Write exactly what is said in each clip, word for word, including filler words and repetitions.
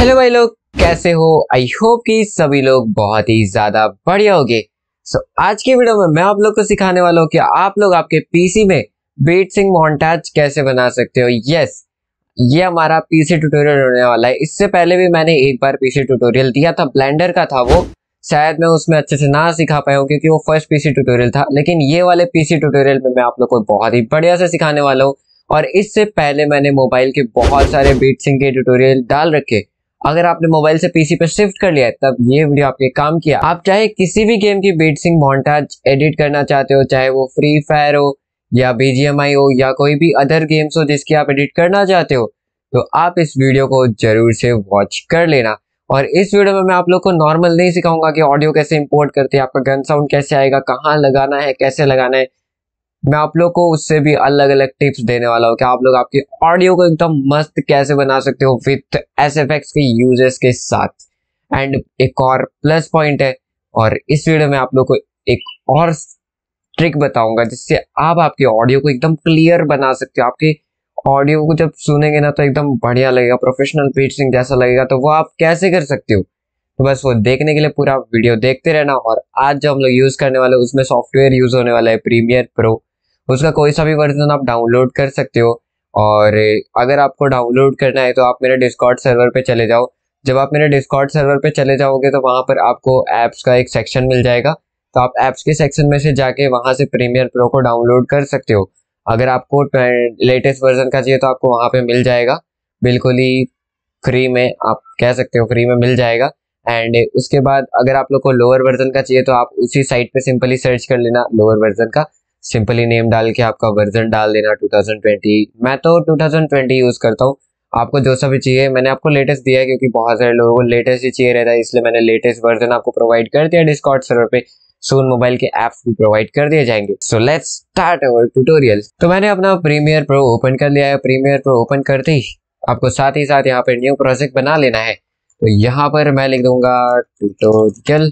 Hello भाई लोग, कैसे हो? आई होप कि सभी लोग बहुत ही ज्यादा बढ़िया होंगे। सो so, आज की वीडियो में मैं आप लोग को सिखाने वाला हूँ कि आप लोग आपके पीसी में बीट सिंक मोन्टाज कैसे बना सकते हो। यस, ये हमारा पीसी ट्यूटोरियल होने वाला है। इससे पहले भी मैंने एक बार पीसी ट्यूटोरियल दिया था, ब्लेंडर का था वो। शायद मैं उसमें अच्छे से ना सिखा पाया हूँ क्योंकि वो फर्स्ट पीसी ट्यूटोरियल था, लेकिन ये वाले पीसी ट्यूटोरियल में मैं आप लोग को बहुत ही बढ़िया से सिखाने वाला हूँ। और इससे पहले मैंने मोबाइल के बहुत सारे बीट सिंक के ट्यूटोरियल डाल रखे। अगर आपने मोबाइल से पीसी पे शिफ्ट कर लिया है तब ये वीडियो आपके काम किया। आप चाहे किसी भी गेम की बीट सिंक मोन्टाज एडिट करना चाहते हो, चाहे वो फ्री फायर हो या बीजीएमआई हो या कोई भी अदर गेम्स हो जिसकी आप एडिट करना चाहते हो, तो आप इस वीडियो को जरूर से वॉच कर लेना। और इस वीडियो में मैं आप लोग को नॉर्मल नहीं सिखाऊंगा कि ऑडियो कैसे इंपोर्ट करते हैं, आपका गन साउंड कैसे आएगा, कहाँ लगाना है, कैसे लगाना है। मैं आप लोग को उससे भी अलग अलग टिप्स देने वाला हूँ कि आप लोग आपकी ऑडियो को एकदम मस्त कैसे बना सकते हो विथ एसएफएक्स के यूजेस के साथ। एंड एक और प्लस पॉइंट है, और इस वीडियो में आप लोग को एक और ट्रिक बताऊंगा जिससे आप आपकी ऑडियो को एकदम क्लियर बना सकते हो। आपकी ऑडियो को जब सुनेंगे ना तो एकदम बढ़िया लगेगा, प्रोफेशनल बीट सिंक जैसा लगेगा। तो वो आप कैसे कर सकते हो, तो बस वो देखने के लिए पूरा वीडियो देखते रहना। और आज जो हम लोग यूज करने वाले उसमें सॉफ्टवेयर यूज होने वाला है प्रीमियर प्रो। उसका कोई सा भी वर्जन आप डाउनलोड कर सकते हो। और अगर आपको डाउनलोड करना है तो आप मेरे डिस्कॉर्ड सर्वर पे चले जाओ। जब आप मेरे डिस्कॉर्ड सर्वर पे चले जाओगे तो वहां पर आपको ऐप्स का एक सेक्शन मिल जाएगा। तो आप ऐप्स के सेक्शन में से जाके वहां से प्रीमियर प्रो को डाउनलोड कर सकते हो। अगर आपको लेटेस्ट वर्जन का चाहिए तो आपको वहां पे मिल जाएगा, बिल्कुल ही फ्री में, आप कह सकते हो फ्री में मिल जाएगा। एंड उसके बाद अगर आप लोग को लोअर वर्जन का चाहिए तो आप उसी साइट पे सिंपली सर्च कर लेना लोअर वर्जन का, सिंपली नेम डाल के आपका वर्जन डाल देना टू थाउजेंड ट्वेंटी। मैं तो टू थाउजेंड ट्वेंटी यूज करता हूँ। आपको जो सा भी चाहिए, मैंने आपको लेटेस्ट दिया है क्योंकि बहुत सारे लोगों को लेटेस्ट ही चाहिए रहता है, इसलिए मैंने लेटेस्ट वर्जन आपको प्रोवाइड कर दिया डिस्कॉर्ड सर्वर पे। सून मोबाइल के ऐप्स भी प्रोवाइड कर दिए जाएंगे। So let's start our tutorial. तो मैंने अपना प्रीमियर प्रो ओपन कर लिया है। प्रीमियर प्रो ओपन करते ही आपको साथ ही साथ यहाँ पे न्यू प्रोजेक्ट बना लेना है। तो यहाँ पर मैं लिख दूंगा ट्यूटोरियल।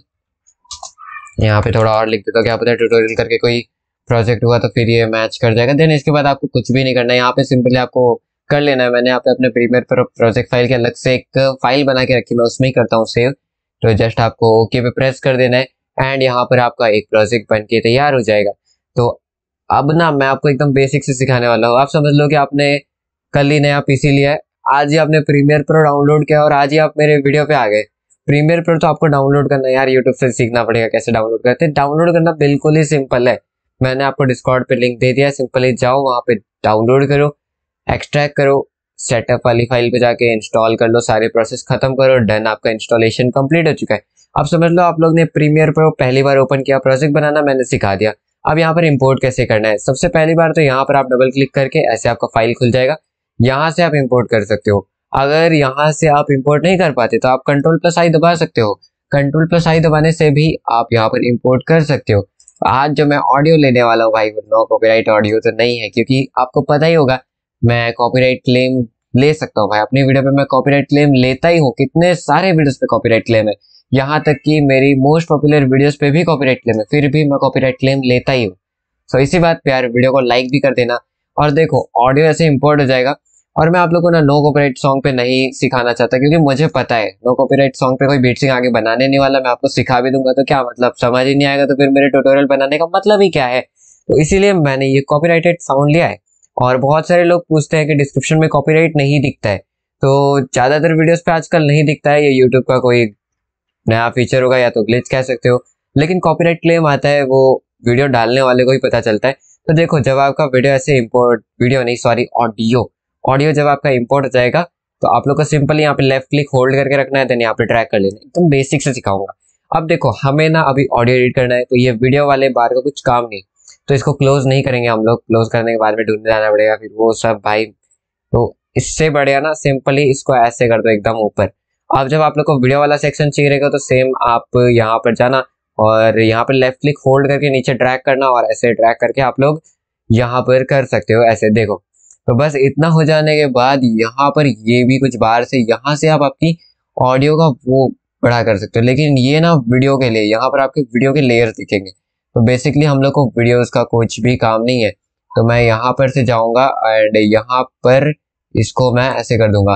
यहाँ पे थोड़ा और लिख देता हूँ, क्या पता ट्यूटोरियल करके कोई प्रोजेक्ट हुआ तो फिर ये मैच कर जाएगा। देन इसके बाद आपको कुछ भी नहीं करना है, यहाँ पे सिंपली आपको कर लेना है। मैंने यहाँ पे अपने प्रीमियर प्रो प्रोजेक्ट फाइल के अलग से एक फाइल बना के रखी, मैं उसमें ही करता हूँ सेव। तो जस्ट आपको ओके पे प्रेस कर देना है एंड यहाँ पर आपका एक प्रोजेक्ट बन के तैयार हो जाएगा। तो अब ना मैं आपको एकदम बेसिक से सिखाने वाला हूँ। आप समझ लो कि आपने कल ही नया पीसी लिया है, आज ही आपने प्रीमियर प्रो डाउनलोड किया और आज ही आप मेरे वीडियो पे आ गए। प्रीमियर प्रो तो आपको डाउनलोड करना है यार, यूट्यूब से सीखना पड़ेगा कैसे डाउनलोड करते हैं। डाउनलोड करना बिल्कुल ही सिंपल है, मैंने आपको डिस्कॉर्ड पे लिंक दे दिया है। सिंपली जाओ वहां पे डाउनलोड करो, एक्सट्रैक्ट करो, सेटअप वाली फाइल पे जाके इंस्टॉल कर लो, सारे प्रोसेस खत्म करो, डन, आपका इंस्टॉलेशन कंप्लीट हो चुका है। अब समझ लो आप लोग ने प्रीमियर प्रो पहली बार ओपन किया, प्रोजेक्ट बनाना मैंने सिखा दिया। अब यहाँ पर इंपोर्ट कैसे करना है, सबसे पहली बार तो यहाँ पर आप डबल क्लिक करके ऐसे आपका फाइल खुल जाएगा, यहाँ से आप इंपोर्ट कर सकते हो। अगर यहाँ से आप इंपोर्ट नहीं कर पाते तो आप कंट्रोल प्लस आई दबा सकते हो। कंट्रोल प्लस आई दबाने से भी आप यहाँ पर इंपोर्ट कर सकते हो। आज जो मैं ऑडियो लेने वाला हूँ भाई, नो कॉपीराइट ऑडियो तो नहीं है, क्योंकि आपको पता ही होगा मैं कॉपीराइट क्लेम ले सकता हूँ भाई। अपनी वीडियो पे मैं कॉपीराइट क्लेम लेता ही हूँ, कितने सारे वीडियोस पे कॉपीराइट क्लेम है, यहाँ तक कि मेरी मोस्ट पॉपुलर वीडियोस पे भी कॉपीराइट क्लेम है, फिर भी मैं कॉपीराइट क्लेम लेता ही हूँ। सो इसी बात पे यार वीडियो को लाइक भी कर देना। और देखो ऑडियो ऐसे इंपोर्ट हो जाएगा। और मैं आप लोगों को ना नो कॉपीराइट सॉन्ग पे नहीं सिखाना चाहता, क्योंकि मुझे पता है नो कॉपीराइट सॉन्ग पे कोई बीट सिंक आगे बनाने नहीं वाला। मैं आपको सिखा भी दूंगा तो क्या मतलब, समझ ही नहीं आएगा तो फिर मेरे ट्यूटोरियल बनाने का मतलब ही क्या है। तो इसीलिए मैंने ये कॉपीराइटेड साउंड लिया है। और बहुत सारे लोग पूछते हैं कि डिस्क्रिप्शन में कॉपीराइट नहीं दिखता है, तो ज्यादातर वीडियोस पे आजकल नहीं दिखता है, ये यूट्यूब का कोई नया फीचर होगा या तो ग्लिच कह सकते हो। लेकिन कॉपीराइट क्लेम आता है वो वीडियो डालने वाले को ही पता चलता है। तो देखो जब आपका वीडियो ऐसे इंपोर्ट, वीडियो नहीं सॉरी ऑडियो ऑडियो जब आपका इंपोर्ट हो जाएगा तो आप लोग को सिंपली यहाँ पे लेफ्ट क्लिक होल्ड करके रखना है, देन यहाँ पे ड्रैग कर लेना है। एकदम बेसिक से सिखाऊंगा। अब देखो हमें ना अभी ऑडियो एडिट करना है, तो ये वीडियो वाले बार का कुछ काम नहीं, तो इसको क्लोज नहीं करेंगे हम लोग। क्लोज करने के बाद में ढूंढने जाना पड़ेगा फिर वो सब भाई। तो इससे बढ़िया ना सिंपली इसको ऐसे कर दो एकदम ऊपर। अब जब आप लोग को वीडियो वाला सेक्शन चाहिए रहेगा तो सेम आप यहाँ पर जाना और यहाँ पर लेफ्ट क्लिक होल्ड करके नीचे ड्रैग करना, और ऐसे ड्रैग करके आप लोग यहाँ पर कर सकते हो ऐसे। देखो तो बस इतना हो जाने के बाद यहाँ पर ये भी कुछ बाहर से, यहाँ से आप आपकी ऑडियो का वो बड़ा कर सकते हो। लेकिन ये ना वीडियो के लिए, यहाँ पर आपके वीडियो के लेयर्स दिखेंगे। तो बेसिकली हम लोग को वीडियोस का कुछ भी काम नहीं है। तो मैं यहाँ पर से जाऊंगा एंड यहाँ पर इसको मैं ऐसे कर दूंगा।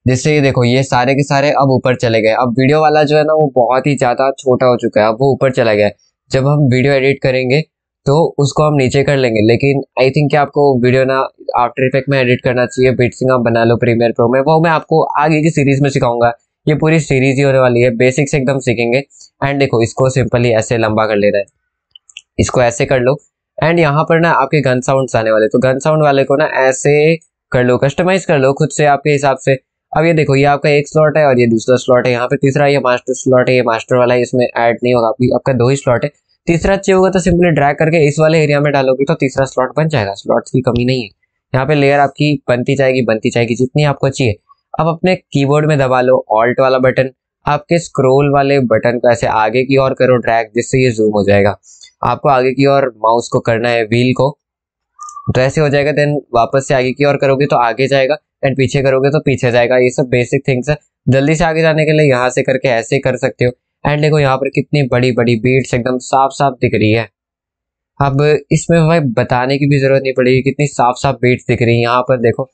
जिससे ये देखो ये सारे के सारे अब ऊपर चले गए। अब वीडियो वाला जो है ना वो बहुत ही ज्यादा छोटा हो चुका है, अब वो ऊपर चला गया है। जब हम वीडियो एडिट करेंगे तो उसको हम नीचे कर लेंगे, लेकिन आई थिंक कि आपको वीडियो ना आफ्टर इफेक्ट में एडिट करना चाहिए। बीटसिंग आप बना लो प्रीमियर प्रो में, वो मैं आपको आगे की सीरीज में सिखाऊंगा। ये पूरी सीरीज ही होने वाली है, बेसिक्स एकदम सीखेंगे। एंड देखो इसको सिंपली ऐसे लंबा कर लेना है, इसको ऐसे कर लो। एंड यहाँ पर ना आपके गन साउंड्स आने वाले, तो गन साउंड वाले को ना ऐसे कर लो, कस्टमाइज कर लो खुद से आपके हिसाब से। अब ये देखो ये आपका एक स्लॉट है और ये दूसरा स्लॉट है, यहाँ पे तीसरा ये मास्टर स्लॉट है, ये मास्टर वाला है, इसमें ऐड नहीं होगा, आपका दो ही स्लॉट है। तीसरा चाहिए होगा तो सिंपली ड्रैग करके इस वाले एरिया में डालोगे तो तीसरा स्लॉट बन जाएगा। स्लॉट्स की कमी नहीं है, यहाँ पे लेयर आपकी बनती जाएगी बनती जाएगी जितनी आपको चाहिए। अब अपने कीबोर्ड में दबा लो ऑल्ट वाला बटन, आपके स्क्रोल वाले बटन को ऐसे आगे की ओर करो ड्रैग, जिससे ये जूम हो जाएगा। आपको आगे की ओर माउस को करना है व्हील को, तो ऐसे हो जाएगा। देन वापस से आगे की ओर करोगे तो आगे जाएगा, एंड पीछे करोगे तो पीछे जाएगा। ये सब बेसिक थिंग्स है, जल्दी से आगे जाने के लिए यहाँ से करके ऐसे कर सकते हो। एंड देखो यहाँ पर कितनी बड़ी बड़ी बीट्स एकदम साफ साफ दिख रही है। अब इसमें भाई बताने की भी जरूरत नहीं पड़ेगी, कितनी साफ साफ बीट्स दिख रही है। यहाँ पर देखो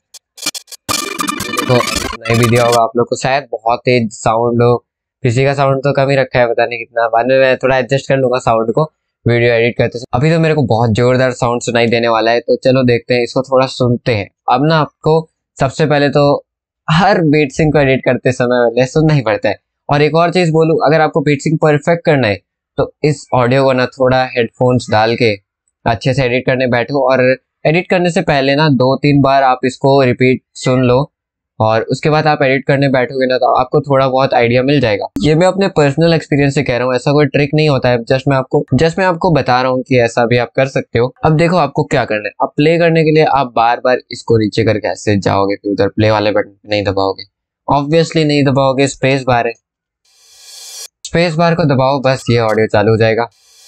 तो नहीं भी दिया होगा आप लोग को शायद, बहुत तेज साउंड हो, किसी का साउंड तो कम ही रखा है, पता नहीं कितना। बाद में मैं थोड़ा एडजस्ट कर लूंगा साउंड को वीडियो एडिट करते समय। अभी तो मेरे को बहुत जोरदार साउंड सुनाई देने वाला है, तो चलो देखते हैं, इसको थोड़ा सुनते हैं। अब ना आपको सबसे पहले तो हर बीटसिंग को एडिट करते समय पहले सुनना ही पड़ता है। और एक और चीज बोलूं, अगर आपको बीटसिंग परफेक्ट करना है तो इस ऑडियो को ना थोड़ा हेडफोन्स डाल के अच्छे से एडिट करने बैठो, और एडिट करने से पहले ना दो तीन बार आप इसको रिपीट सुन लो, और उसके बाद आप एडिट करने बैठोगे ना तो आपको थोड़ा बहुत आइडिया मिल जाएगा। ये मैं अपने पर्सनल एक्सपीरियंस से कह रहा हूँ, ऐसा कोई ट्रिक नहीं होता है, जस्ट मैं आपको जस्ट मैं आपको बता रहा हूँ कि ऐसा भी आप कर सकते हो। अब देखो आपको क्या करना है, अब प्ले करने के लिए आप बार बार इसको नीचे करके ऐसे जाओगे, फिर उधर प्ले वाले बटन नहीं दबाओगे, ऑब्वियसली नहीं दबाओगे, स्पेस बार है, स्पेस बार को दबाओ, बस ये ऑडियो चालू हो जाएगा।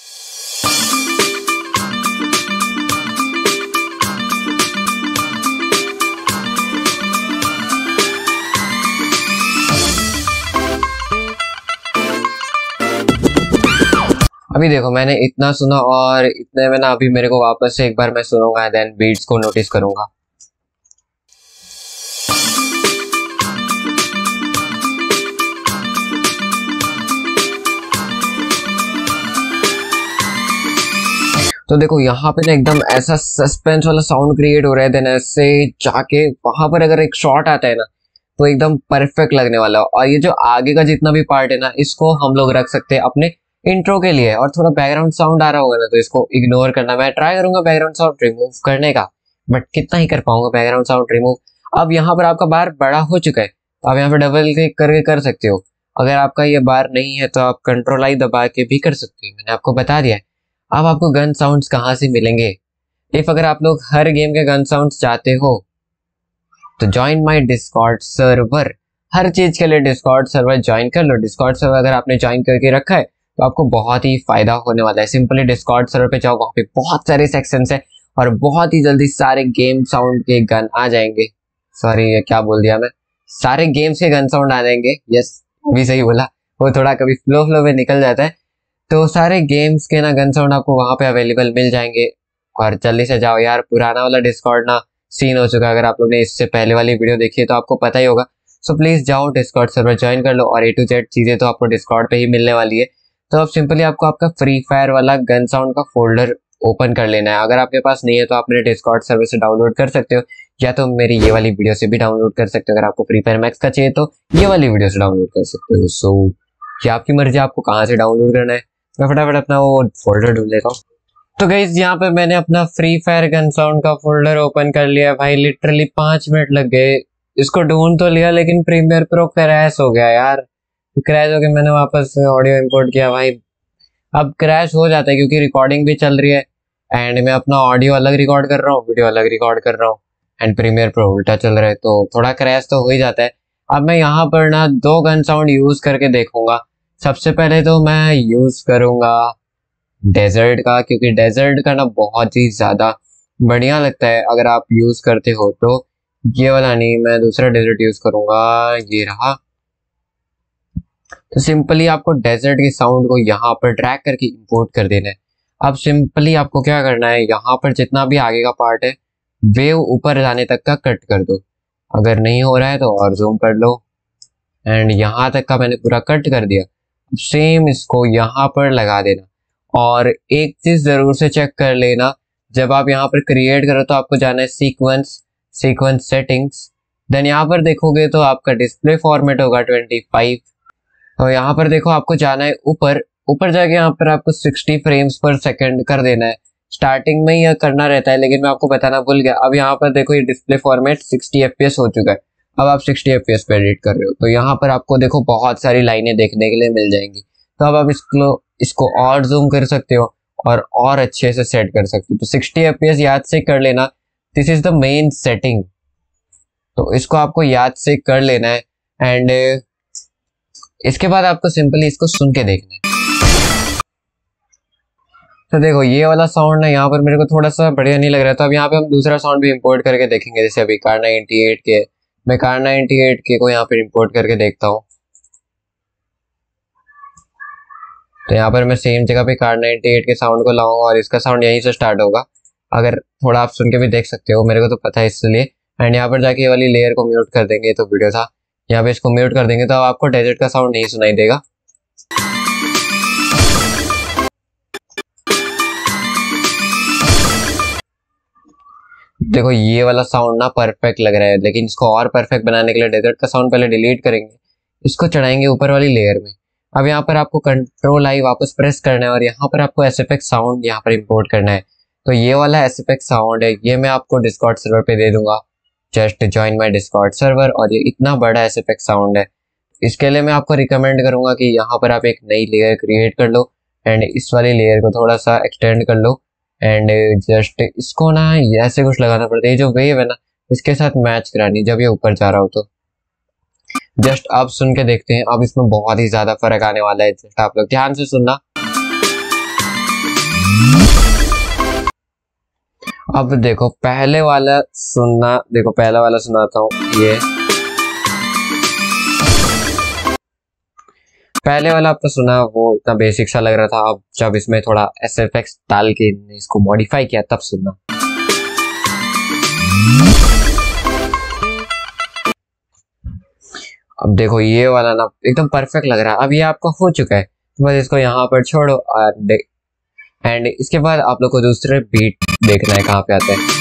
अभी देखो मैंने इतना सुना, और इतने में ना अभी मेरे को वापस से एक बार मैं सुनूंगा, देन बीट्स को नोटिस करूंगा। तो देखो यहाँ पे ना एकदम ऐसा सस्पेंस वाला साउंड क्रिएट हो रहा है, देन ऐसे जाके वहां पर अगर एक शॉट आता है ना तो एकदम परफेक्ट लगने वाला है। और ये जो आगे का जितना भी पार्ट है ना, इसको हम लोग रख सकते हैं अपने इंट्रो के लिए। और थोड़ा बैकग्राउंड साउंड आ रहा होगा ना तो इसको इग्नोर करना, मैं ट्राई करूंगा बैकग्राउंड साउंड रिमूव करने का, बट कितना ही कर पाऊंगा बैकग्राउंड साउंड रिमूव। अब यहाँ पर आपका बार बड़ा हो चुका है, तो आप यहाँ पे डबल क्लिक करके कर सकते हो। अगर आपका ये बार नहीं है तो आप कंट्रोल आई दबा के भी कर सकते हो, मैंने आपको बता दिया है। अब आपको गन साउंड्स कहाँ से मिलेंगे? इफ अगर आप लोग हर गेम के गन साउंड्स चाहते हो तो ज्वाइन माय डिस्कॉर्ड सर्वर, हर चीज के लिए डिस्कॉर्ड सर्वर ज्वाइन कर लो। डिस्कॉर्ड सर्वर अगर आपने ज्वाइन करके रखा है तो आपको बहुत ही फायदा होने वाला है। सिंपली डिस्कॉर्ड सर्वर पे जाओ, वहाँ पे बहुत सारे सेक्शंस है और बहुत ही जल्दी सारे गेम साउंड के गन आ जाएंगे। सॉरी ये क्या बोल दिया मैं, सारे गेम्स के गन साउंड आ जाएंगे। यस अभी सही बोला, वो थोड़ा कभी फ्लो फ्लो में निकल जाता है। तो सारे गेम्स के ना गन साउंड आपको वहां पे अवेलेबल मिल जाएंगे। और जल्दी से जाओ यार, पुराना वाला डिस्कॉर्ड ना सीन हो चुका है। अगर आप लोग ने इससे पहले वाली वीडियो देखी है तो आपको पता ही होगा। सो प्लीज जाओ डिस्कॉर्ड सर्वर ज्वाइन कर लो, और ए टू जेड चीजें तो आपको डिस्कॉर्ड पे ही मिलने वाली है। तो अब सिंपली आपको आपका फ्री फायर वाला गन साउंड का फोल्डर ओपन कर लेना है। अगर आपके पास नहीं है तो आप मेरे डिस्कॉर्ड सर्वर से डाउनलोड कर सकते हो, या तो मेरी ये वाली वीडियो से भी डाउनलोड कर सकते हो। अगर आपको फ्री फायर मैक्स का चाहिए तो ये वाली वीडियो से डाउनलोड कर सकते हो। सो ये आपकी मर्जी, आपको कहाँ से डाउनलोड करना है। मैं फटाफट अपना वो फोल्डर ढूंढ लेता हूँ। तो गाइस यहाँ पे मैंने अपना फ्री फायर गन साउंड का फोल्डर ओपन कर लिया भाई। लिटरली पांच मिनट लग गए, इसको ढूंढ तो लिया लेकिन प्रीमियर प्रो क्रैश हो गया यार। क्रैश हो गया, मैंने वापस ऑडियो इंपोर्ट किया भाई। अब क्रैश हो जाता है क्योंकि रिकॉर्डिंग भी चल रही है, एंड मैं अपना ऑडियो अलग रिकॉर्ड कर रहा हूँ, वीडियो अलग रिकॉर्ड कर रहा हूँ, एंड प्रीमियर प्रो उल्टा चल रहा है, तो थोड़ा क्रैश तो हो ही जाता है। अब मैं यहाँ पर ना दो गन साउंड यूज करके देखूंगा। सबसे पहले तो मैं यूज करूंगा डेजर्ट का, क्योंकि डेजर्ट का ना बहुत ही ज्यादा बढ़िया लगता है अगर आप यूज करते हो तो। ये वाला नहीं, मैं दूसरा डेजर्ट यूज करूंगा, ये रहा। तो सिंपली आपको डेजर्ट के साउंड को यहाँ पर ड्रैग करके इंपोर्ट कर देना है। अब सिंपली आपको क्या करना है, यहाँ पर जितना भी आगे का पार्ट है वेव ऊपर जाने तक का कट कर दो। अगर नहीं हो रहा है तो और जूम कर लो, एंड यहाँ तक का मैंने पूरा कट कर दिया। सेम इसको यहाँ पर लगा देना, और एक चीज जरूर से चेक कर लेना, जब आप यहाँ पर क्रिएट करो तो आपको जाना है सीक्वेंस, सीक्वेंस सेटिंग्स, देन यहाँ पर देखोगे तो आपका डिस्प्ले फॉर्मेट होगा ट्वेंटी फाइव। तो यहाँ पर देखो आपको जाना है ऊपर, ऊपर जाके यहाँ पर आपको सिक्सटी फ्रेम्स पर सेकंड कर देना है। स्टार्टिंग में यह करना रहता है, लेकिन मैं आपको बताना भूल गया। अब यहाँ पर देखो ये डिस्प्ले फॉर्मेट सिक्सटी एफपीएस हो चुका है, अब आप सिक्सटी एफपीएस पे एडिट कर रहे हो, तो यहाँ पर आपको देखो बहुत सारी लाइनें देखने के लिए मिल जाएंगी। तो अब आप इसको इसको और जूम कर सकते हो और और अच्छे से सेट कर सकते हो। तो सिक्सटी एफपीएस याद से कर लेना, this is the main setting, तो इसको आपको याद से कर लेना है। एंड इसके बाद आपको सिंपली इसको सुन के देखना है। तो देखो ये वाला साउंड ना यहाँ पर मेरे को थोड़ा सा बढ़िया नहीं लग रहा है, तो अब यहाँ पे हम दूसरा साउंड भी इंपोर्ट करके देखेंगे। जैसे अभी कार नाइंटी एट के, मैं कार नाइंटी एट के को यहाँ पर इंपोर्ट करके देखता हूँ। तो यहाँ पर मैं सेम जगह पे कार नाइंटी एट के साउंड को लाऊंगा और इसका साउंड यहीं से स्टार्ट होगा। अगर थोड़ा आप सुन के भी देख सकते हो, मेरे को तो पता है इसलिए। एंड यहाँ पर जाके ये वाली लेयर को म्यूट कर देंगे, तो वीडियो था यहाँ पे इसको म्यूट कर देंगे, तो आपको डेजर्ट का साउंड नहीं सुनाई देगा। देखो ये वाला साउंड ना परफेक्ट लग रहा है, लेकिन इसको और परफेक्ट बनाने के लिए डेजर्ट का साउंड पहले डिलीट करेंगे, इसको चढ़ाएंगे ऊपर वाली लेयर में। अब यहाँ पर आपको कंट्रोल आई वापस प्रेस करना है और यहाँ पर आपको एस एफ एक्स साउंड यहाँ पर इंपोर्ट करना है। तो ये वाला एस एफ एक्स साउंड है, ये मैं आपको डिस्कॉर्ड सर्वर पे दे दूंगा, just join my Discord server. और ये इतना बड़ा एस एफ एक्स साउंड है, इसके लिए मैं आपको रिकमेंड करूंगा कि यहाँ पर आप एक नई लेयर क्रिएट कर लो एंड इस वाली लेयर को थोड़ा सा एक्सटेंड कर लो, एंड जस्ट इसको ना ऐसे कुछ लगाना पड़ता है, जो वेव है ना इसके साथ मैच करानी जब ये ऊपर जा रहा हो। तो जस्ट आप सुन के देखते हैं, अब इसमें बहुत ही ज्यादा फर्क आने वाला है, जस्ट आप लोग ध्यान से सुनना। अब देखो पहले वाला सुनना, देखो पहला वाला सुनाता हूँ। ये पहले वाला आपने सुना, वो इतना बेसिक सा लग रहा था। अब जब इसमें थोड़ा एस एफ एक्स डाल के इसको मॉडिफाई किया तब सुनना। अब देखो ये वाला ना एकदम परफेक्ट लग रहा है। अब ये आपका हो चुका है, तो बस इसको यहाँ पर छोड़ो एंड इसके बाद आप लोग को दूसरे बीट देखना है कहाँ पे आता है।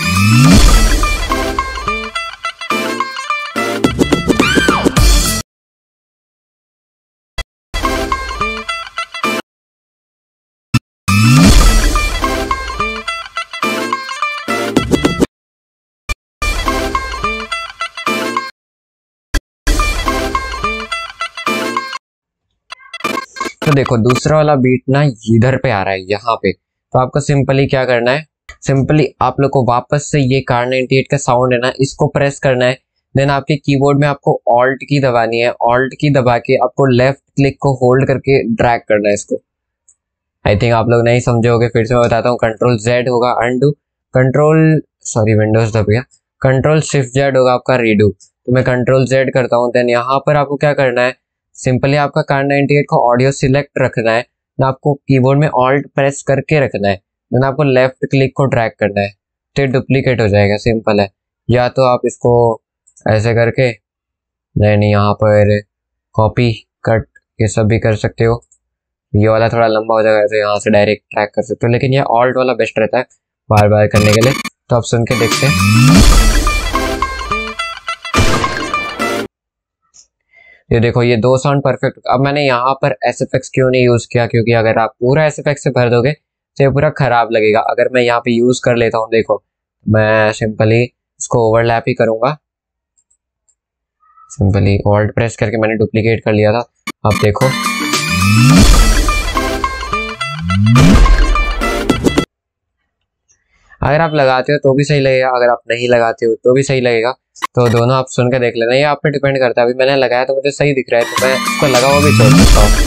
तो देखो दूसरा वाला बीट ना इधर पे आ रहा है यहाँ पे, तो आपको सिंपली क्या करना है, सिंपली आप लोग को वापस से ये कार नाइंटी एट का साउंड है ना इसको प्रेस करना है। देन आपके कीबोर्ड में आपको ऑल्ट की दबानी है, ऑल्ट की दबा के आपको लेफ्ट क्लिक को होल्ड करके ड्रैग करना है इसको। आई थिंक आप लोग नहीं समझे होगे, फिर से मैं बताता हूँ। कंट्रोल जेड होगा अनडू, कंट्रोल सॉरी विंडोज दब गया, कंट्रोल शिफ्ट जेड होगा आपका रीडू। तो मैं कंट्रोल जेड करता हूँ। देन यहाँ पर आपको क्या करना है, सिंपली आपका कार नाइंटी एट का ऑडियो सिलेक्ट रखना है, ना आपको कीबोर्ड में ऑल्ट प्रेस करके रखना है, देन आपको लेफ्ट क्लिक को ड्रैग करना है, तो डुप्लीकेट हो जाएगा। सिंपल है। या तो आप इसको ऐसे करके देन यहाँ पर कॉपी कट ये सब भी कर सकते हो। ये वाला थोड़ा लंबा हो जाएगा तो यहाँ से डायरेक्ट ट्रैक कर सकते हो, लेकिन ये ऑल्ट वाला बेस्ट रहता है बार बार करने के लिए। तो आप सुन के देखते हैं। ये देखो ये दो साउंड परफेक्ट। अब मैंने यहाँ पर एस एफ एक्स क्यों नहीं यूज किया, क्योंकि अगर आप पूरा एस एफ एक्स से भर दोगे तो ये पूरा खराब लगेगा। अगर मैं यहाँ पे यूज कर लेता हूँ, देखो मैं सिंपली इसको ओवरलैप ही करूंगा, सिंपली ऑल्ट प्रेस करके मैंने डुप्लीकेट कर लिया था। अब देखो अगर आप लगाते हो तो भी सही लगेगा, अगर आप नहीं लगाते हो तो भी सही लगेगा। तो दोनों आप सुन के देख लेना, ये आप पे डिपेंड करता है। अभी मैंने लगाया तो मुझे सही दिख रहा है, तो मैं इसको लगा हुआ भी छोड़ सकता हूँ।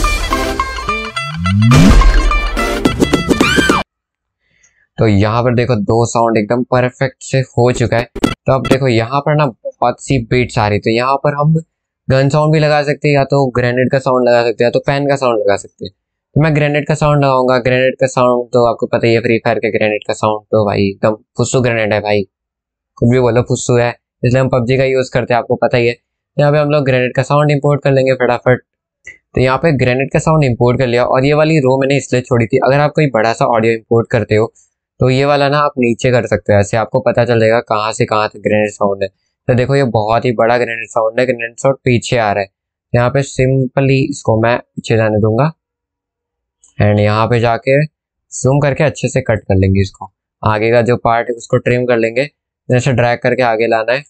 तो यहाँ पर देखो दो साउंड एकदम परफेक्ट से हो चुका है। तो अब देखो यहाँ पर ना बहुत सी बीट्स आ रही, तो यहाँ पर हम गन साउंड भी लगा सकते हैं, या तो ग्रेनेड का साउंड लगा सकते हैं, या तो फैन का साउंड लगा सकते हैं। तो मैं ग्रेनेड का साउंड लगाऊंगा। ग्रेनेड का साउंड तो आपको पता ही है, फ्री फायर के ग्रेनेड का साउंड तो भाई एकदम फुस्सू ग्रेनेड है भाई, कुछ भी बोलो फुस्सू है। इसलिए हम पबजी का यूज़ करते हैं, आपको पता ही है। यहाँ पे हम लोग ग्रेनेड का साउंड इंपोर्ट कर लेंगे फटाफट। तो यहाँ पे ग्रेनेड का साउंड इंपोर्ट कर लिया, और ये वाली रो मैंने इसलिए छोड़ी थी, अगर आप कोई बड़ा सा ऑडियो इंपोर्ट करते हो तो ये वाला ना आप नीचे कर सकते हो, ऐसे आपको पता चल जाएगा कहाँ से कहाँ तक ग्रेनेड साउंड है। तो देखो ये बहुत ही बड़ा ग्रेनेड साउंड है, ग्रेनेड साउंड पीछे आ रहा है। यहाँ पे सिंपली इसको मैं पीछे जाने दूंगा एंड यहाँ पे जाके जूम करके अच्छे से कट कर लेंगे इसको। आगे का जो पार्ट है उसको ट्रिम कर लेंगे, जैसे ड्रैग करके आगे लाना है।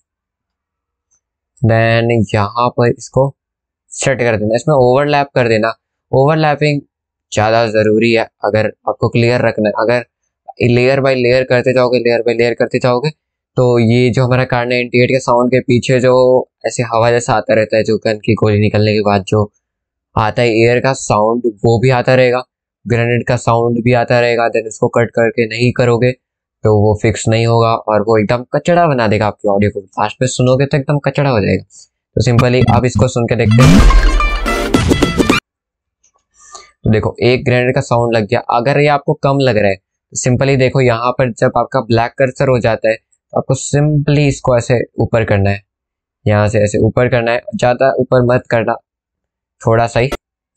देन यहाँ पर इसको सेट कर देना, इसमें ओवरलैप कर देना। ओवरलैपिंग ज़्यादा ज़रूरी है अगर आपको क्लियर रखना है। अगर लेयर बाय लेयर करते जाओगे लेयर बाय लेयर करते जाओगे तो ये जो हमारा कार नाइंटी एट के साउंड के पीछे जो ऐसे हवा जैसा आता रहता है, जो गन की गोली निकलने के बाद जो आता है एयर का साउंड, वो भी आता रहेगा, ग्रेनेड का साउंड भी आता रहेगा। देन इसको कट करके नहीं करोगे तो वो फिक्स नहीं होगा और वो एकदम कचड़ा बना देगा आपकी ऑडियो को। लास्ट में सुनोगे तो एकदम कचड़ा हो जाएगा। तो सिंपली आप इसको सुन के देखते हैं। तो देखो एक ग्रेनेड का साउंड लग गया। अगर ये आपको कम लग रहा है तो सिंपली देखो यहाँ पर जब आपका ब्लैक कर्सर हो जाता है तो आपको सिंपली इसको ऐसे ऊपर करना है, यहाँ से ऐसे ऊपर करना है, ज़्यादा ऊपर मत करना, थोड़ा सा ही।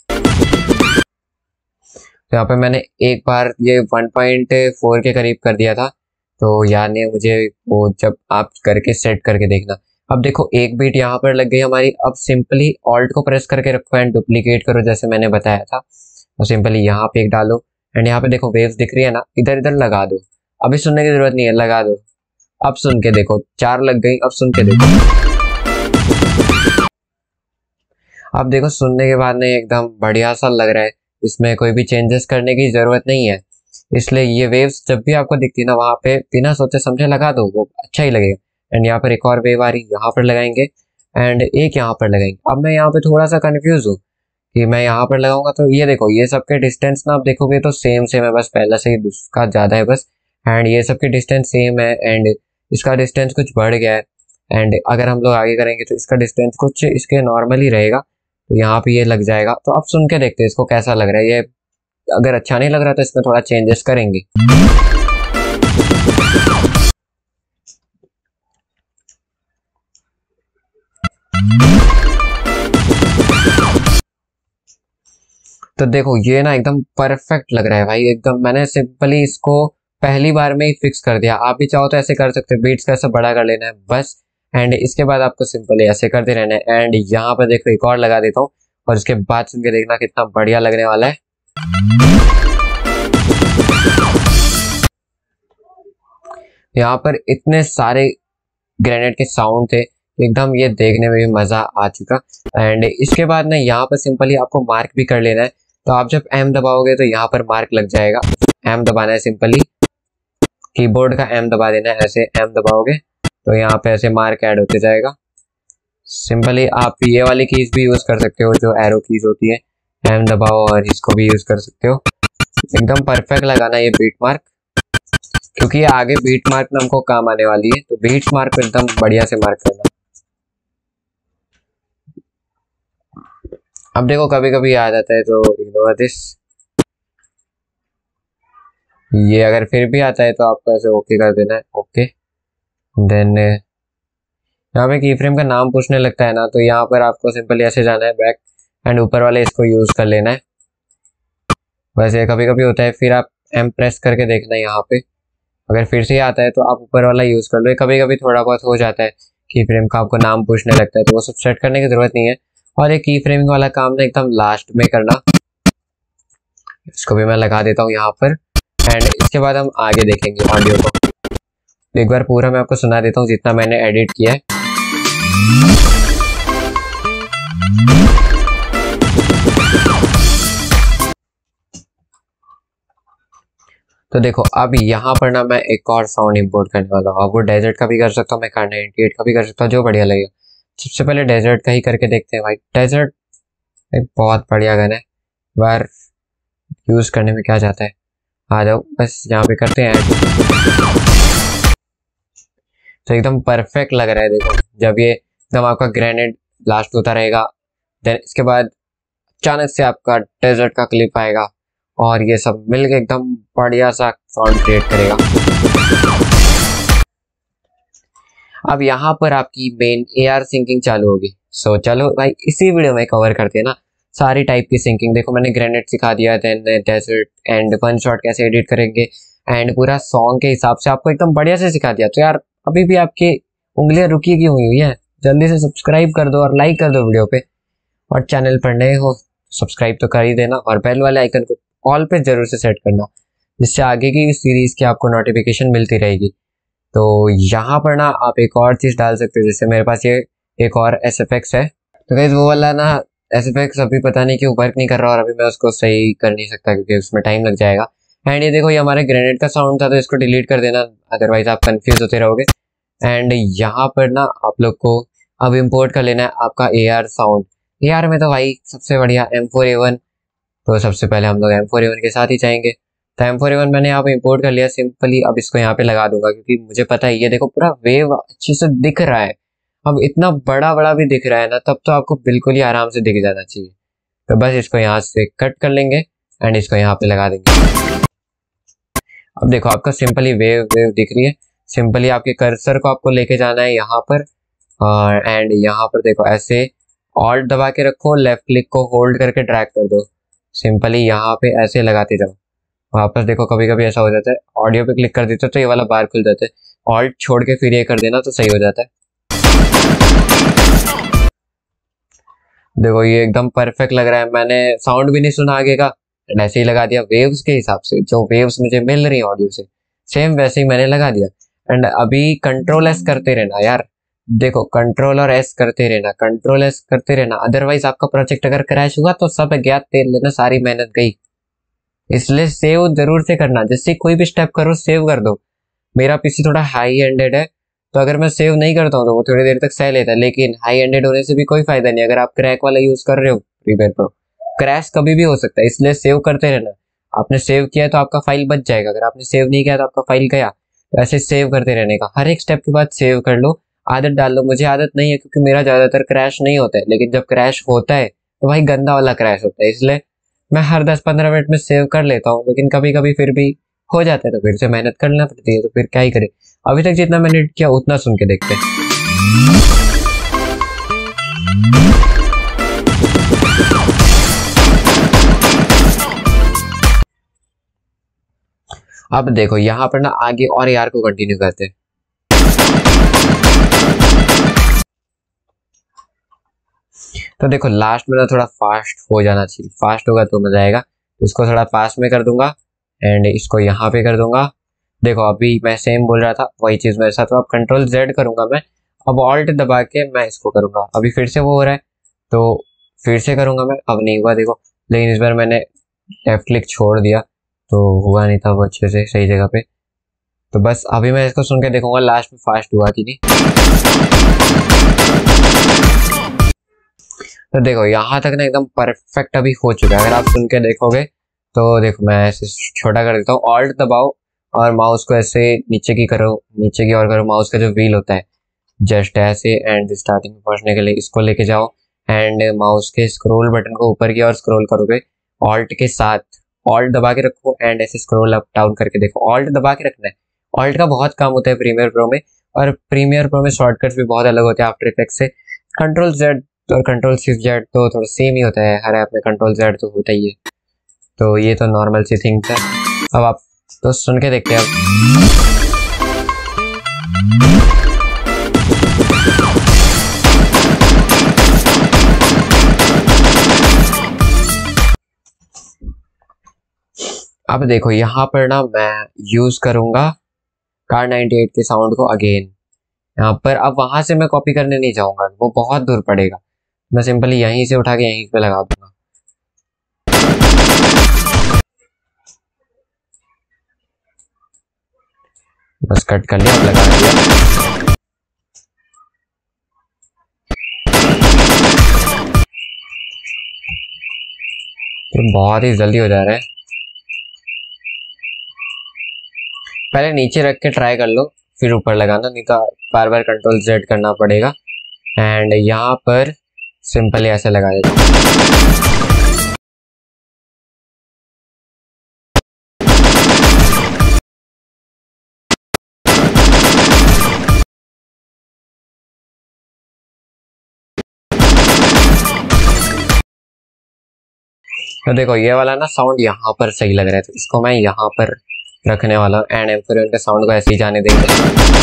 तो यहाँ पे मैंने एक बार ये वन पॉइंट फोर के करीब कर दिया था, तो याद नहीं मुझे, वो जब आप करके सेट करके देखना। अब देखो एक बीट यहाँ पर लग गई हमारी। अब सिंपली ऑल्ट को प्रेस करके रखो एंड डुप्लीकेट करो जैसे मैंने बताया था, और सिंपली यहाँ पे एक डालो एंड यहाँ पे देखो वेव्स दिख रही है ना, इधर इधर लगा दो। अभी सुनने की जरूरत नहीं है, लगा दो। अब सुन के देखो, चार लग गई। अब सुन के देखो, अब देखो सुनने के बाद नहीं एकदम बढ़िया सा लग रहा है, इसमें कोई भी चेंजेस करने की जरूरत नहीं है। इसलिए ये वेव्स जब भी आपको दिखती है ना, वहाँ पे बिना सोचे समझे लगा दो, वो अच्छा ही लगेगा। एंड यहाँ पर एक और वेव आ रही, यहाँ पर लगाएंगे एंड एक यहाँ पर लगाएंगे। अब मैं यहाँ पे थोड़ा सा कंफ्यूज हूँ कि मैं यहाँ पर लगाऊंगा तो ये देखो ये सबके डिस्टेंस ना आप देखोगे तो सेम सेम है, बस पहले से ही उसका ज़्यादा है बस। एंड ये सबके डिस्टेंस सेम है एंड इसका डिस्टेंस कुछ बढ़ गया है। एंड अगर हम लोग आगे करेंगे तो इसका डिस्टेंस कुछ इसके नॉर्मली रहेगा, तो यहाँ पे ये लग जाएगा। तो अब सुन के देखते हैं इसको कैसा लग रहा है। ये अगर अच्छा नहीं लग रहा तो इसमें थोड़ा चेंजेस करेंगे। तो देखो ये ना एकदम परफेक्ट लग रहा है भाई, एकदम। मैंने सिंपली इसको पहली बार में ही फिक्स कर दिया। आप भी चाहो तो ऐसे कर सकते हो, बीट्स का ऐसा बड़ा कर लेना है बस। एंड इसके बाद आपको सिंपली ऐसे करते रहना है। एंड यहाँ पर देखो एक और लगा देता हूँ और इसके बाद सुन के देखना कितना बढ़िया लगने वाला है। यहाँ पर इतने सारे ग्रेनेड के साउंड थे, एकदम ये देखने में भी मजा आ चुका। एंड इसके बाद ना यहाँ पर सिंपली आपको मार्क भी कर लेना है। तो आप जब एम दबाओगे तो यहाँ पर मार्क लग जाएगा। एम दबाना है, सिंपली कीबोर्ड का एम दबा देना है, ऐसे एम दबाओगे तो यहाँ पे ऐसे मार्क ऐड होते जाएगा। सिंपली आप ये वाली कीज भी यूज कर सकते हो जो एरो कीज होती है, एम दबाओ और इसको भी यूज कर सकते हो। एकदम परफेक्ट लगाना ये बीट मार्क, क्योंकि ये आगे बीट मार्क में हमको काम आने वाली है। तो बीट मार्क को एकदम बढ़िया से मार्क करना। अब देखो कभी कभी आ जाता है तो इग्नोर दिस। ये अगर फिर भी आता है तो आपको ऐसे ओके कर देना है, ओके। देन यहाँ पे की फ्रेम का नाम पूछने लगता है ना, तो यहाँ पर आपको सिंपली ऐसे जाना है बैक एंड ऊपर वाले इसको यूज कर लेना है। वैसे कभी कभी होता है, फिर आप एम प्रेस करके देखना है। यहाँ पे अगर फिर से आता है तो आप ऊपर वाला यूज कर लो। कभी कभी थोड़ा बहुत हो जाता है की फ्रेम का आपको नाम पूछने लगता है, तो वो सब सेट करने की जरूरत नहीं है। और एक की फ्रेमिंग वाला काम ना एकदम लास्ट में करना। इसको भी मैं लगा देता हूँ यहाँ पर। एंड इसके बाद हम आगे देखेंगे ऑडियो को। एक बार पूरा मैं आपको सुना देता हूँ जितना मैंने एडिट किया है। तो देखो अब यहाँ पर ना मैं एक और साउंड इंपोर्ट करने वाला हूँ। वो डेजर्ट का भी कर सकता हूँ, मैं कार नाइंटी एट का भी कर सकता हूँ, जो बढ़िया लगेगा। सबसे पहले डेजर्ट का ही करके देखते हैं भाई। डेजर्ट एक बहुत बढ़िया गन है, बार यूज करने में क्या जाता है। आ जाओ बस यहाँ पे करते हैं। तो एकदम परफेक्ट लग रहा है। देखो जब ये एकदम आपका ग्रेनेड ब्लास्ट होता रहेगा, देन इसके बाद अचानक से आपका डेजर्ट का क्लिप आएगा और ये सब मिलके एकदम बढ़िया सा साउंड क्रिएट करेगा। अब यहाँ पर आपकी मेन ए आर सिंकिंग चालू होगी। सो so, चलो भाई इसी वीडियो में कवर करते हैं ना सारी टाइप की सिंकिंग। देखो मैंने ग्रेनेड सिखा दिया, then desert and one shot कैसे एडिट करेंगे, एंड पूरा सॉन्ग के हिसाब से आपको एकदम बढ़िया से सिखा दिया। तो यार अभी भी आपकी उंगलियां रुकी क्यों हुई है? जल्दी से सब्सक्राइब कर दो और लाइक कर दो वीडियो पे, और चैनल पर नए हो सब्सक्राइब तो कर ही देना, और बेल वाले आइकन को ऑल पे जरूर से सेट करना, जिससे आगे की सीरीज की आपको नोटिफिकेशन मिलती रहेगी। तो यहाँ पर ना आप एक और चीज़ डाल सकते हो, जैसे मेरे पास ये एक और एस एफ एक्स है। तो गाइस वो वाला ना एस एफ एक्स अभी पता नहीं क्यों वर्क नहीं कर रहा, और अभी मैं उसको सही कर नहीं सकता क्योंकि उसमें टाइम लग जाएगा। एंड ये देखो ये हमारे ग्रेनेड का साउंड था, तो इसको डिलीट कर देना, अदरवाइज आप कंफ्यूज होते रहोगे। एंड यहाँ पर ना आप लोग को अब इम्पोर्ट कर लेना है आपका A R sound. A R में तो भाई सबसे बढ़िया एम फोर ए वन, तो सबसे पहले हम लोग एम फोर ए वन के साथ ही जाएंगे। तो एम फोर ए वन मैंने यहाँ पे इंपोर्ट कर लिया सिंपली। अब इसको यहाँ पे लगा दूंगा क्योंकि मुझे पता है ये देखो पूरा वेव अच्छे से दिख रहा है। अब इतना बड़ा बड़ा भी दिख रहा है ना, तब तो आपको बिल्कुल ही आराम से दिख जाना चाहिए। तो बस इसको यहाँ से कट कर लेंगे एंड इसको यहाँ पे लगा देंगे। अब देखो आपका सिंपली वेव वेव दिख रही है। सिंपली आपके कर्सर को आपको लेके जाना है यहाँ पर, और एंड यहाँ पर देखो ऐसे ऑल्ट दबा के रखो, लेफ्ट क्लिक को होल्ड करके ड्रैग कर दो, सिंपली यहाँ पे ऐसे लगाते जाओ। वापस देखो कभी कभी ऐसा हो जाता है, ऑडियो पे क्लिक कर देते हो तो ये वाला बार खुल जाता है, ऑल्ट छोड़ के फिर ये कर देना तो सही हो जाता है। देखो ये एकदम परफेक्ट लग रहा है, मैंने साउंड भी नहीं सुना आगे का, ऐसे ही लगा दिया वेव्स के हिसाब से, जो वेव्स मुझे मिल रही है ऑडियो से सेम वैसे ही मैंने लगा दिया। एंड अभी कंट्रोल एस करते रहना यार, देखो कंट्रोल और एस करते रहना, कंट्रोल एस करते रहना, अदरवाइज आपका प्रोजेक्ट अगर क्रैश हुआ तो सब अज्ञात तेल लेना, सारी मेहनत गई। इसलिए सेव जरूर से करना, जिससे कोई भी स्टेप करो सेव कर दो। मेरा पीसी थोड़ा हाई एंडेड है, तो अगर मैं सेव नहीं करता हूँ तो वो थोड़ी देर तक सह लेता है, लेकिन हाई एंडेड होने से भी कोई फायदा नहीं। अगर आप क्रैक वाला यूज कर रहे हो प्रीमियर प्रो, क्रैश कभी भी हो सकता है, इसलिए सेव करते रहना। आपने सेव किया है तो आपका फाइल बच जाएगा, अगर आपने सेव नहीं किया तो आपका फाइल गया। तो ऐसे सेव करते रहने का, हर एक स्टेप के बाद सेव कर लो, आदत डाल लो। मुझे आदत नहीं है क्योंकि मेरा ज्यादातर क्रैश नहीं होता है, लेकिन जब क्रैश होता है तो भाई गंदा वाला क्रैश होता है, इसलिए मैं हर दस पंद्रह मिनट में सेव कर लेता हूँ। लेकिन कभी कभी फिर भी हो जाता है तो फिर से मेहनत करना पड़ती है, तो फिर क्या ही करे। अभी तक जितना मैंने किया उतना सुन के देखते हैं। अब देखो यहाँ पर ना आगे और यार को कंटिन्यू करते हैं। तो देखो लास्ट में ना थोड़ा फास्ट हो जाना चाहिए, फास्ट होगा तो मजा आएगा। तो इसको थोड़ा फास्ट में कर दूंगा एंड इसको यहाँ पे कर दूंगा। देखो अभी मैं सेम बोल रहा था वही चीज मेरे साथ, तो अब कंट्रोल जेड करूंगा मैं, अब ऑल्ट दबा के मैं इसको करूंगा। अभी फिर से वो हो रहा है तो फिर से करूंगा मैं, अब नहीं हुआ देखो, लेकिन इस बार मैंने लेफ्ट क्लिक छोड़ दिया तो हुआ नहीं था वो अच्छे से सही जगह पे। तो बस अभी मैं इसको सुन के देखूंगा लास्ट में फास्ट हुआ कि नहीं। तो देखो यहाँ तक ना एकदम परफेक्ट अभी हो चुका है। अगर आप सुन के देखोगे तो देखो मैं ऐसे छोटा कर देता हूँ, ऑल्ट दबाओ और माउस को ऐसे नीचे की करो, नीचे की और करो, माउस का जो व्हील होता है जस्ट ऐसे, एंड स्टार्टिंग में पहुंचने के लिए इसको लेके जाओ एंड माउस के स्क्रॉल बटन को ऊपर की और स्क्रॉल करोगे ऑल्ट के साथ, ऑल्ट दबा के रखो एंड ऐसे स्क्रॉल अप डाउन करके देखो, ऑल्ट दबा के रखना है। ऑल्ट का बहुत काम होता है प्रीमियर प्रो में, और प्रीमियर प्रो में शॉर्टकट्स भी बहुत अलग होते हैं आफ्टर इफेक्ट्स से। कंट्रोल जेड और कंट्रोल शिफ्ट जेड तो थोड़ा सेम ही होता है, हर ऐप में कंट्रोल जेड तो होता ही है, तो ये तो नॉर्मल सी थिंग्स है। अब आप तो सुन के देखते हैं। अब देखो यहाँ पर ना मैं यूज करूंगा कार नाइंटी एट के साउंड को अगेन यहाँ पर। अब वहां से मैं कॉपी करने नहीं जाऊंगा, वो बहुत दूर पड़ेगा, मैं सिंपली यहीं से उठा के यहीं पे लगा दूंगा। बस कट कर लिया, लगा दिया। तो बहुत ही जल्दी हो जा रहा है, पहले नीचे रख के ट्राई कर लो फिर ऊपर लगाना, नहीं तो बार बार कंट्रोल जेड करना पड़ेगा। एंड यहाँ पर सिंपली ऐसे लगा देता हूँ। तो देखो ये वाला ना साउंड यहाँ पर सही लग रहा है, तो इसको मैं यहाँ पर रखने वाला हूँ एंड एम्फोरियन के साउंड को ऐसे ही जाने देंगे।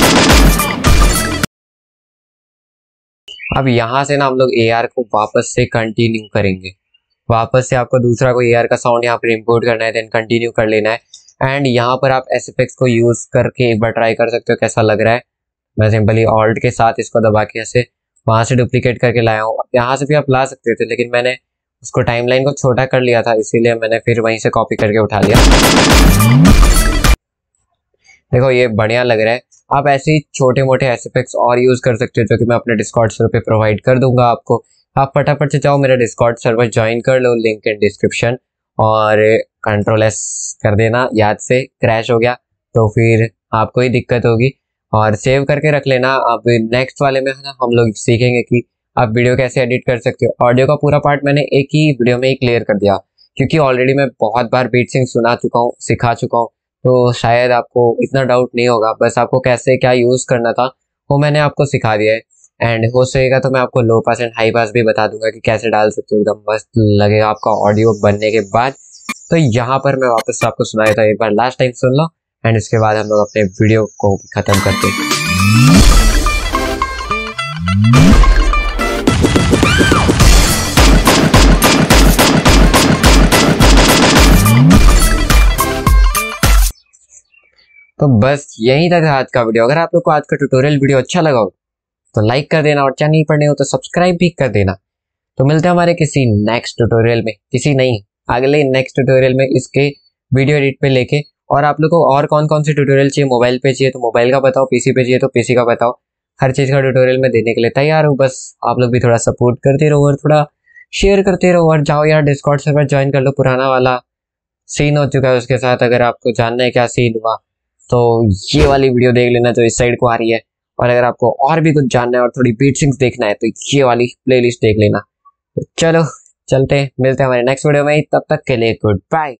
अब यहाँ से ना हम लोग ए आर को वापस से कंटिन्यू करेंगे, वापस से आपको दूसरा कोई ए आर का साउंड यहाँ पर इंपोर्ट करना है, देन कंटिन्यू कर लेना है। एंड यहाँ पर आप एस एफ एक्स को यूज करके एक बार ट्राई कर सकते हो कैसा लग रहा है। मैं सिंपली ऑल्ट के साथ इसको दबा के ऐसे वहां से डुप्लीकेट करके लाया हूँ। यहाँ से भी आप ला सकते थे, लेकिन मैंने उसको टाइमलाइन को छोटा कर लिया था, इसीलिए मैंने फिर वहीं से कॉपी करके उठा लिया। देखो ये बढ़िया लग रहा है। आप ऐसे ही छोटे मोटे एस एफ एक्स और यूज कर सकते हो, जो कि मैं अपने डिस्कॉर्ड सर्वर पे प्रोवाइड कर दूंगा आपको। आप फटाफट से जाओ मेरा डिस्कॉर्ड सर्वर ज्वाइन कर लो, लिंक इन डिस्क्रिप्शन, और कंट्रोल एस कर देना, याद से क्रैश हो गया तो फिर आपको ही दिक्कत होगी, और सेव करके रख लेना। अब नेक्स्ट वाले में ना हम लोग सीखेंगे कि आप वीडियो कैसे एडिट कर सकते हो। ऑडियो का पूरा पार्ट मैंने एक ही वीडियो में ही क्लियर कर दिया, क्योंकि ऑलरेडी मैं बहुत बार बीट सिंग सुना चुका हूँ, सिखा चुका हूँ, तो शायद आपको इतना डाउट नहीं होगा। बस आपको कैसे क्या यूज करना था वो मैंने आपको सिखा दिया है। एंड हो सकेगा तो मैं आपको लो पास एंड हाई पास भी बता दूंगा कि कैसे डाल सकते हो, एकदम मस्त लगेगा आपका ऑडियो बनने के बाद। तो यहाँ पर मैं वापस आपको सुना देता हूँ, एक बार लास्ट टाइम सुन लो एंड इसके बाद हम लोग अपने वीडियो को खत्म करते हैं। तो बस यही था आज का वीडियो। अगर आप लोग को आज का ट्यूटोरियल वीडियो अच्छा लगा हो तो लाइक कर देना, और चैनल पर नहीं हो तो सब्सक्राइब भी कर देना। तो मिलते हैं हमारे किसी नेक्स्ट ट्यूटोरियल में, किसी नहीं अगले नेक्स्ट ट्यूटोरियल में इसके वीडियो एडिट पे लेके। और आप लोग को और कौन कौन से ट्यूटोरियल चाहिए, मोबाइल पे चाहिए तो मोबाइल का बताओ, पीसी पे चाहिए तो पीसी का बताओ, हर चीज़ का ट्यूटोरियल में देने के लिए तैयार हूँ। बस आप लोग भी थोड़ा सपोर्ट करते रहो और थोड़ा शेयर करते रहो, और जाओ यार डिस्कॉर्ड सर्वर ज्वाइन कर लो। पुराना वाला सीन हो चुका है उसके साथ, अगर आपको जानना है क्या सीन हुआ तो ये वाली वीडियो देख लेना जो इस साइड को आ रही है। और अगर आपको और भी कुछ जानना है और थोड़ी बीट सिंग्स देखना है तो ये वाली प्लेलिस्ट देख लेना। तो चलो चलते हैं, मिलते हैं हमारे नेक्स्ट वीडियो में, तब तक के लिए गुड बाय।